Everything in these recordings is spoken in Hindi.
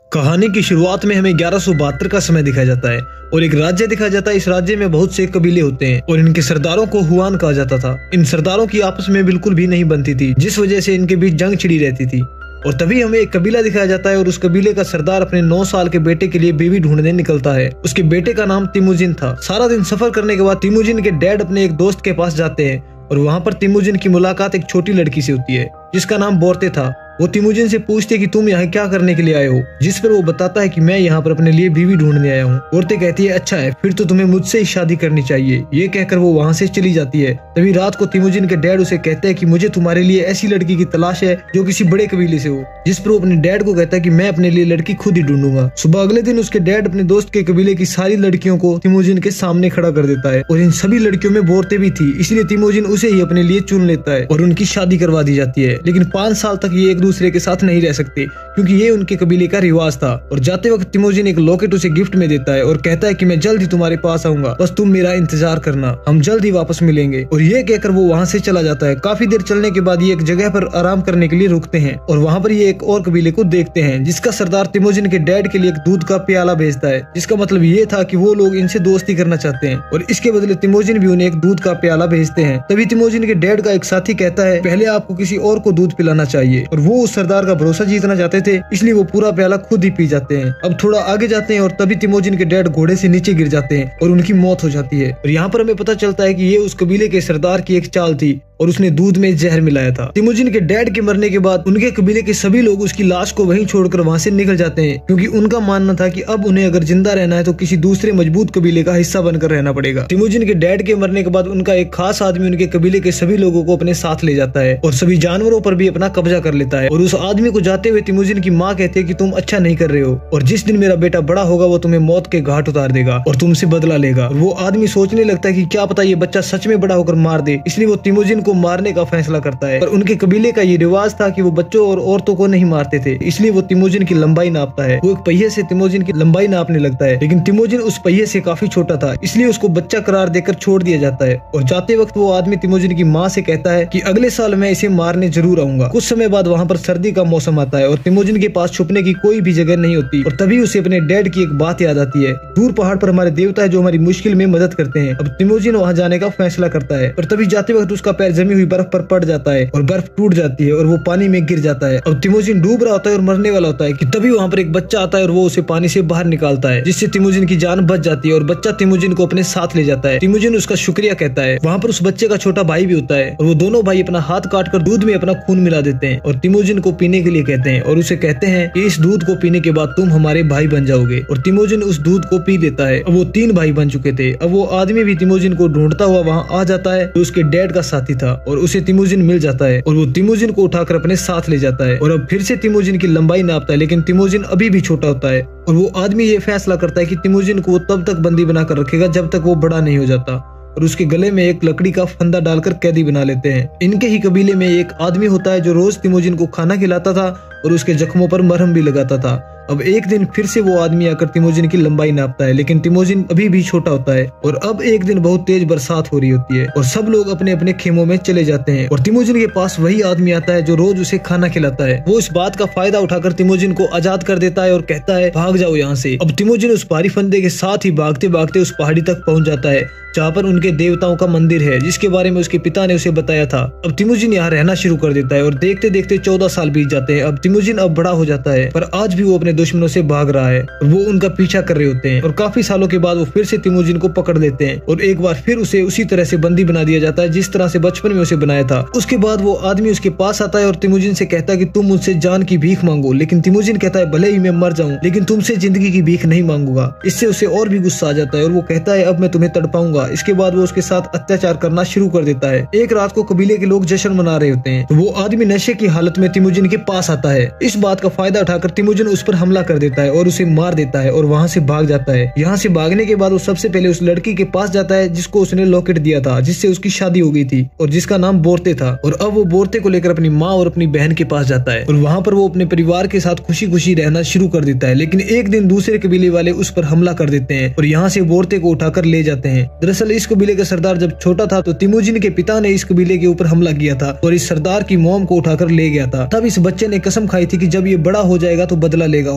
कहानी की शुरुआत में हमें 1172 का समय दिखाया जाता है और एक राज्य दिखाया जाता है। इस राज्य में बहुत से कबीले होते हैं और इनके सरदारों को हुआन कहा जाता था। इन सरदारों की आपस में बिल्कुल भी नहीं बनती थी, जिस वजह से इनके बीच जंग छिड़ी रहती थी। और तभी हमें एक कबीला दिखाया जाता है और उस कबीले का सरदार अपने 9 साल के बेटे के लिए बीवी ढूंढने निकलता है। उसके बेटे का नाम तिमुजिन था। सारा दिन सफर करने के बाद तिमुजिन के डैड अपने एक दोस्त के पास जाते हैं और वहाँ पर तिमुजिन की मुलाकात एक छोटी लड़की से होती है जिसका नाम बोर्ते था। वो तिमुजिन से पूछते कि तुम यहाँ क्या करने के लिए आए हो, जिस पर वो बताता है कि मैं यहाँ पर अपने लिए बीवी ढूंढने आया हूँ। बोर्ते कहती है अच्छा है, फिर तो तुम्हें मुझसे ही शादी करनी चाहिए। ये कहकर वो वहाँ से चली जाती है। तभी रात को तिमुजिन के डैड उसे कहते हैं कि मुझे तुम्हारे लिए ऐसी लड़की की तलाश है जो किसी बड़े कबीले से हो, जिस पर वो अपने डैड को कहता है कि मैं अपने लिए लड़की खुद ही ढूंढूंगा। सुबह अगले दिन उसके डैड अपने दोस्त के कबीले की सारी लड़कियों को तिमुजिन के सामने खड़ा कर देता है और इन सभी लड़कियों में बोर्ते भी थी, इसलिए तिमुजिन उसे ही अपने लिए चुन लेता है और उनकी शादी करवा दी जाती है। लेकिन 5 साल तक ये एक दूसरे के साथ नहीं रह सकते क्योंकि ये उनके कबीले का रिवाज था। और जाते वक्त तिमुजिन एक लॉकेट उसे गिफ्ट में देता है और कहता है कि मैं जल्द ही तुम्हारे पास आऊंगा, बस तुम मेरा इंतजार करना, हम जल्द ही वापस मिलेंगे। और ये कहकर वो वहाँ से चला जाता है। काफी देर चलने के बाद ये एक जगह पर आराम करने के लिए रुकते हैं और वहाँ पर ये एक और कबीले को देखते हैं जिसका सरदार तिमुजिन के डैड के लिए एक दूध का प्याला भेजता है, जिसका मतलब ये था कि वो लोग इनसे दोस्ती करना चाहते हैं और इसके बदले तिमुजिन भी उन्हें एक दूध का प्याला भेजते हैं। तभी तिमुजिन के डैड का एक साथी कहता है पहले आपको किसी और को दूध पिलाना चाहिए, और वो उस सरदार का भरोसा जीतना चाहते थे, इसलिए वो पूरा प्याला खुद ही पी जाते हैं। अब थोड़ा आगे जाते हैं और तभी तिमुजिन के डैड घोड़े से नीचे गिर जाते हैं और उनकी मौत हो जाती है। और यहाँ पर हमें पता चलता है कि ये उस कबीले के सरदार की एक चाल थी और उसने दूध में जहर मिलाया था। तिमुजिन के डैड के मरने के बाद उनके कबीले के सभी लोग उसकी लाश को वहीं छोड़कर वहां से निकल जाते हैं, क्योंकि उनका मानना था कि अब उन्हें अगर जिंदा रहना है तो किसी दूसरे मजबूत कबीले का हिस्सा बनकर रहना पड़ेगा। तिमुजिन के डैड के मरने के बाद उनका एक खास आदमी उनके कबीले के सभी लोगों को अपने साथ ले जाता है और सभी जानवरों पर भी अपना कब्जा कर लेता है। और उस आदमी को जाते हुए तिमुजिन की माँ कहती है कि तुम अच्छा नहीं कर रहे हो और जिस दिन मेरा बेटा बड़ा होगा वो तुम्हें मौत के घाट उतार देगा और तुमसे बदला लेगा। और वो आदमी सोचने लगता है कि क्या पता ये बच्चा सच में बड़ा होकर मार दे, इसलिए वो तिमुजिन को मारने का फैसला करता है। पर उनके कबीले का ये रिवाज था कि वो बच्चों और औरतों को नहीं मारते थे, इसलिए वो तिमुजिन की लंबाई नापता है। वो एक पहिए से तिमुजिन की लंबाई नापने लगता है, लेकिन तिमुजिन उस पहिए से काफी छोटा था, इसलिए उसको बच्चा करार देकर छोड़ दिया जाता है। और जाते वक्त वो आदमी तिमुजिन की माँ से कहता है कि अगले साल मैं इसे मारने जरूर आऊंगा। कुछ समय बाद वहाँ पर सर्दी का मौसम आता है और तिमुजिन के पास छुपने की कोई भी जगह नहीं होती और तभी उसे अपने डैड की एक बात याद आती है। दूर पहाड़ पर हमारे देवता है जो हमारी मुश्किल में मदद करते हैं। अब तिमुजिन वहाँ जाने का फैसला करता है और तभी जाते वक्त उसका पैर जमी हुई बर्फ पर पड़ जाता है और बर्फ टूट जाती है और वो पानी में गिर जाता है। अब तिमुजिन डूब रहा होता है और मरने वाला होता है कि तभी वहाँ पर एक बच्चा आता है और वो उसे पानी से बाहर निकालता है, जिससे तिमुजिन की जान बच जाती है और बच्चा तिमुजिन को अपने साथ ले जाता है। तिमुजिन उसका शुक्रिया कहता है। वहाँ पर उस बच्चे का छोटा भाई भी होता है और वो दोनों भाई अपना हाथ काट कर दूध में अपना खून मिला देते हैं और तिमुजिन को पीने के लिए कहते हैं और उसे कहते हैं कि इस दूध को पीने के बाद तुम हमारे भाई बन जाओगे। और तिमुजिन उस दूध को पी लेता है। अब वो 3 भाई बन चुके थे। अब वो आदमी भी तिमुजिन को ढूंढता हुआ वहाँ आ जाता है जो उसके डैड का साथी था और उसे तिमुजिन मिल जाता है और वो तिमुजिन को उठाकर अपने साथ ले जाता है। और अब फिर से तिमुजिन की लंबाई नापता है, लेकिन तिमुजिन अभी भी छोटा होता है और वो आदमी ये फैसला करता है कि तिमुजिन को वो तब तक बंदी बनाकर रखेगा जब तक वो बड़ा नहीं हो जाता और उसके गले में एक लकड़ी का फंदा डालकर कैदी बना लेते हैं। इनके ही कबीले में एक आदमी होता है जो रोज तिमुजिन को खाना खिलाता था और उसके जख्मों पर मरहम भी लगाता था। अब एक दिन फिर से वो आदमी आकर तिमुजिन की लंबाई नापता है, लेकिन तिमुजिन अभी भी छोटा होता है। और अब एक दिन बहुत तेज बरसात हो रही होती है और सब लोग अपने अपने खेमों में चले जाते हैं और तिमुजिन के पास वही आदमी आता है जो रोज उसे खाना खिलाता है। वो इस बात का फायदा उठाकर तिमुजिन को आजाद कर देता है और कहता है भाग जाओ यहाँ से। अब तिमुजिन उस भारी फंदे के साथ ही भागते भागते उस पहाड़ी तक पहुंच जाता है जहाँ पर उनके देवताओं का मंदिर है, जिसके बारे में उसके पिता ने उसे बताया था। अब तिमुजिन यहाँ रहना शुरू कर देता है और देखते देखते 14 साल बीत जाते हैं। अब तिमुजिन अब बड़ा हो जाता है पर आज भी वो अपने दुश्मनों से भाग रहा है और वो उनका पीछा कर रहे होते हैं। और काफी सालों के बाद वो फिर से तिमुजिन को पकड़ लेते हैं और एक बार फिर उसे उसी तरह से बंदी बना दिया जाता है जिस तरह से बचपन में उसे बनाया था। उसके बाद वो आदमी उसके पास आता है और तिमुजिन से कहता है कि तुम मुझसे जान की भीख मांगो, लेकिन तिमुजिन कहता है भले ही मैं मर जाऊं लेकिन तुमसे जिंदगी की भीख नहीं मांगूंगा। इससे उसे और भी गुस्सा आ जाता है और वो कहता है अब मैं तुम्हें तड़पाऊंगा। इसके बाद वो उसके साथ अत्याचार करना शुरू कर देता है। एक रात को कबीले के लोग जश्न मना रहे होते हैं तो वो आदमी नशे की हालत में तिमुजिन के पास आता है। इस बात का फायदा उठाकर तिमुजिन उस पर हमला कर देता है और उसे मार देता है और वहाँ से भाग जाता है। यहाँ से भागने के बाद वो सबसे पहले उस लड़की के पास जाता है जिसको उसने लॉकेट दिया था, जिससे उसकी शादी हो गई थी और जिसका नाम बोर्ते था। और अब वो बोर्ते को लेकर अपनी माँ और अपनी बहन के पास जाता है और वहाँ पर वो अपने परिवार के साथ खुशी खुशी रहना शुरू कर देता है। लेकिन एक दिन दूसरे कबीले वाले उस पर हमला कर देते हैं और यहाँ से बोर्ते को उठाकर ले जाते हैं। दरअसल इस कबीले का सरदार जब छोटा था तो तिमुजिन के पिता ने इस कबीले के ऊपर हमला किया था और इस सरदार की मॉम को उठाकर ले गया था। तब इस बच्चे ने कसम खाई थी कि जब ये बड़ा हो जाएगा तो बदला लेगा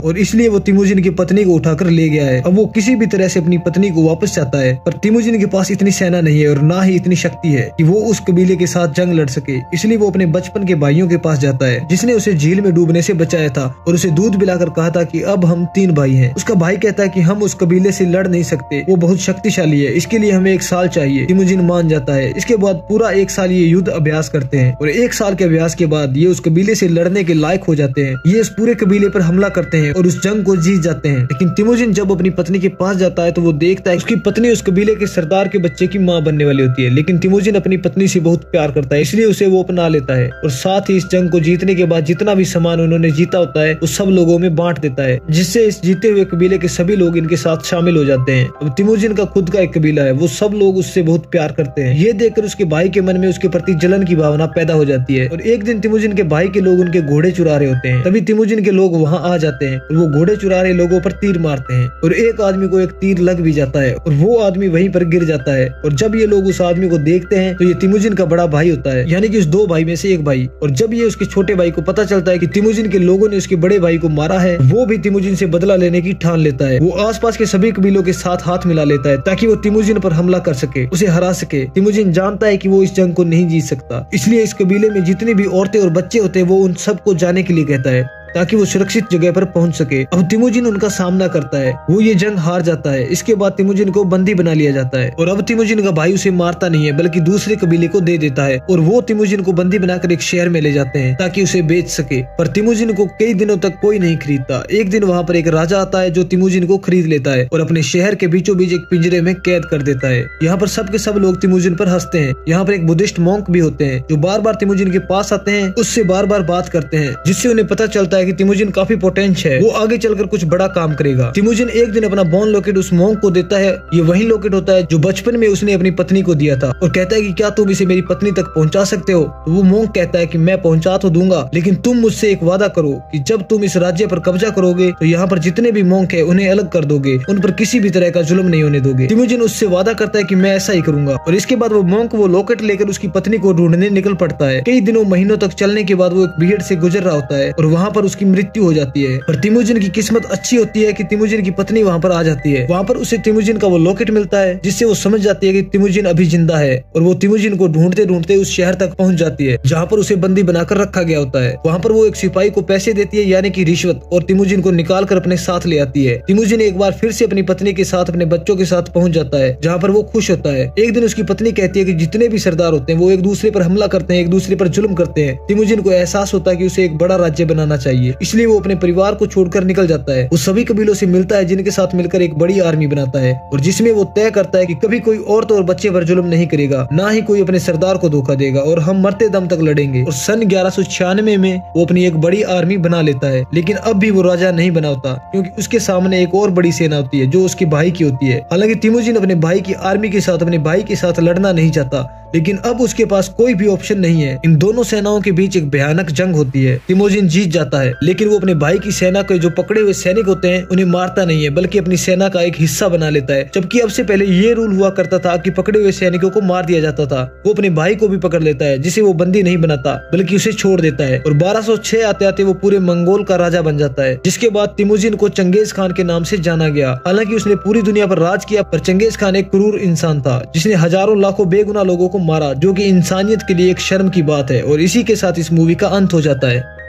और इसलिए वो तिमुजिन की पत्नी को उठाकर ले गया है। अब वो किसी भी तरह से अपनी पत्नी को वापस चाहता है, पर तिमुजिन के पास इतनी सेना नहीं है और ना ही इतनी शक्ति है कि वो उस कबीले के साथ जंग लड़ सके। इसलिए वो अपने बचपन के भाइयों के पास जाता है, जिसने उसे झील में डूबने से बचाया था और उसे दूध पिलाकर कहा था कि अब हम 3 भाई हैं। उसका भाई कहता है कि हम उस कबीले से लड़ नहीं सकते, वो बहुत शक्तिशाली है, इसके लिए हमें 1 साल चाहिए। तिमुजिन मान जाता है। इसके बाद पूरा 1 साल ये युद्ध अभ्यास करते हैं और 1 साल के अभ्यास के बाद ये उस कबीले से लड़ने के लायक हो जाते हैं। ये उस पूरे कबीले पर हमला करते हैं और उस जंग को जीत जाते हैं। लेकिन तिमुजिन जब अपनी पत्नी के पास जाता है तो वो देखता है उसकी पत्नी उस कबीले के सरदार के बच्चे की माँ बनने वाली होती है। लेकिन तिमुजिन अपनी पत्नी से बहुत प्यार करता है, इसलिए उसे वो अपना लेता है और साथ ही इस जंग को जीतने के बाद जितना भी सामान उन्होंने जीता होता है वो सब लोगों में बांट देता है, जिससे इस जीते हुए कबीले के सभी लोग इनके साथ शामिल हो जाते हैं। अब तिमुजिन का खुद का एक कबीला है, वो सब लोग उससे बहुत प्यार करते हैं। ये देखकर उसके भाई के मन में उसके प्रति जलन की भावना पैदा हो जाती है और एक दिन तिमुजिन के भाई के लोग उनके घोड़े चुरा रहे होते हैं। तभी तिमुजिन के लोग वहाँ आ जाते हैं और वो घोड़े चुरा रहे लोगों पर तीर मारते हैं और एक आदमी को एक तीर लग भी जाता है और वो आदमी वहीं पर गिर जाता है। और जब ये लोग उस आदमी को देखते हैं तो ये तिमुजिन का बड़ा भाई होता है, यानी कि उस 2 भाई में से एक भाई। और जब ये उसके छोटे भाई को पता चलता है कि तिमुजिन के लोगों ने उसके बड़े भाई को मारा है, वो भी तिमुजिन से बदला लेने की ठान लेता है। वो आसपास के सभी कबीलों के साथ हाथ मिला लेता है ताकि वो तिमुजिन पर हमला कर सके, उसे हरा सके। तिमुजिन जानता है कि वो इस जंग को नहीं जीत सकता, इसलिए इस कबीले में जितनी भी औरतें और बच्चे होते हैं वो उन सबको जाने के लिए कहता है ताकि वो सुरक्षित जगह पर पहुंच सके। अब तिमुजिन उनका सामना करता है, वो ये जंग हार जाता है। इसके बाद तिमुजिन को बंदी बना लिया जाता है और अब तिमुजिन का भाई उसे मारता नहीं है बल्कि दूसरे कबीले को दे देता है और वो तिमुजिन को बंदी बनाकर एक शहर में ले जाते हैं ताकि उसे बेच सके। पर तिमुजिन को कई दिनों तक कोई नहीं खरीदता। एक दिन वहाँ पर एक राजा आता है जो तिमुजिन को खरीद लेता है और अपने शहर के बीचों बीच एक पिंजरे में कैद कर देता है। यहाँ पर सब के सब लोग तिमुजिन पर हंसते हैं। यहाँ पर एक बुद्धिस्ट मॉन्क भी होते हैं जो बार बार तिमुजिन के पास आते हैं, उससे बार बार बात करते हैं, जिससे उन्हें पता चलता है कि तिमुजिन काफी पोटेंशियल है, वो आगे चलकर कुछ बड़ा काम करेगा। तिमुजिन एक दिन अपना बोन लॉकेट उस मॉन्क को देता है। ये वही लॉकेट होता है जो बचपन में उसने अपनी पत्नी को दिया था और कहता है कि क्या तुम इसे मेरी पत्नी तक पहुंचा सकते हो। तो वो मॉन्क कहता है कि मैं पहुंचा तो दूंगा, लेकिन तुम मुझसे एक वादा करो कि जब तुम इस राज्य पर कब्जा करोगे तो यहाँ पर जितने भी मॉन्क है उन्हें अलग कर दोगे, उन पर किसी भी तरह का जुल्म नहीं होने दोगे। तिमुजिन उससे वादा करता है कि मैं ऐसा ही करूंगा और इसके बाद वो मॉन्क वो लॉकेट लेकर उसकी पत्नी को ढूंढने निकल पड़ता है। कई दिनों महीनों तक चलने के बाद वो एक भीड़ से गुजर रहा होता है और वहाँ पर उसकी मृत्यु हो जाती है। पर तिमुजिन की किस्मत अच्छी होती है कि तिमुजिन की पत्नी वहाँ पर आ जाती है। वहाँ पर उसे तिमुजिन का वो लॉकेट मिलता है जिससे वो समझ जाती है कि तिमुजिन अभी जिंदा है और वो तिमुजिन को ढूंढते ढूंढते उस शहर तक पहुंच जाती है जहाँ पर उसे बंदी बनाकर रखा गया होता है। वहाँ पर वो एक सिपाही को पैसे देती है, यानी कि रिश्वत, और तिमुजिन को निकाल कर अपने साथ ले आती है। तिमुजिन एक बार फिर से अपनी पत्नी के साथ अपने बच्चों के साथ पहुंच जाता है जहाँ पर वो खुश होता है। एक दिन उसकी पत्नी कहती है कि जितने भी सरदार होते हैं वो एक दूसरे पर हमला करते हैं, एक दूसरे पर जुल्म करते हैं। तिमुजिन को एहसास होता है कि उसे एक बड़ा राज्य बनाना चाहिए, इसलिए वो अपने परिवार को छोड़कर निकल जाता है। वो सभी कबीलों से मिलता है जिनके साथ मिलकर एक बड़ी आर्मी बनाता है और जिसमें वो तय करता है कि कभी कोई औरत और बच्चे पर जुल्म नहीं करेगा, ना ही कोई अपने सरदार को धोखा देगा और हम मरते दम तक लड़ेंगे। और सन 1196 में वो अपनी एक बड़ी आर्मी बना लेता है, लेकिन अब भी वो राजा नहीं बना होता क्योंकि उसके सामने एक और बड़ी सेना होती है जो उसके भाई की होती है। हालांकि तिमुजिन अपने भाई की आर्मी के साथ अपने भाई के साथ लड़ना नहीं चाहता, लेकिन अब उसके पास कोई भी ऑप्शन नहीं है। इन दोनों सेनाओं के बीच एक भयानक जंग होती है। तिमुजिन जीत जाता है, लेकिन वो अपने भाई की सेना के जो पकड़े हुए सैनिक होते हैं उन्हें मारता नहीं है बल्कि अपनी सेना का एक हिस्सा बना लेता है। जबकि अब से पहले ये रूल हुआ करता था कि पकड़े हुए सैनिकों को मार दिया जाता था। वो अपने भाई को भी पकड़ लेता है जिसे वो बंदी नहीं बनाता बल्कि उसे छोड़ देता है और 1206 आते आते वो पूरे मंगोल का राजा बन जाता है, जिसके बाद तिमुजिन को चंगेज खान के नाम से जाना गया। हालांकि उसने पूरी दुनिया पर राज किया, पर चंगेज खान एक क्रूर इंसान था जिसने हजारों लाखों बेगुनाह लोगों को मारा, जो कि इंसानियत के लिए एक शर्म की बात है। और इसी के साथ इस मूवी का अंत हो जाता है।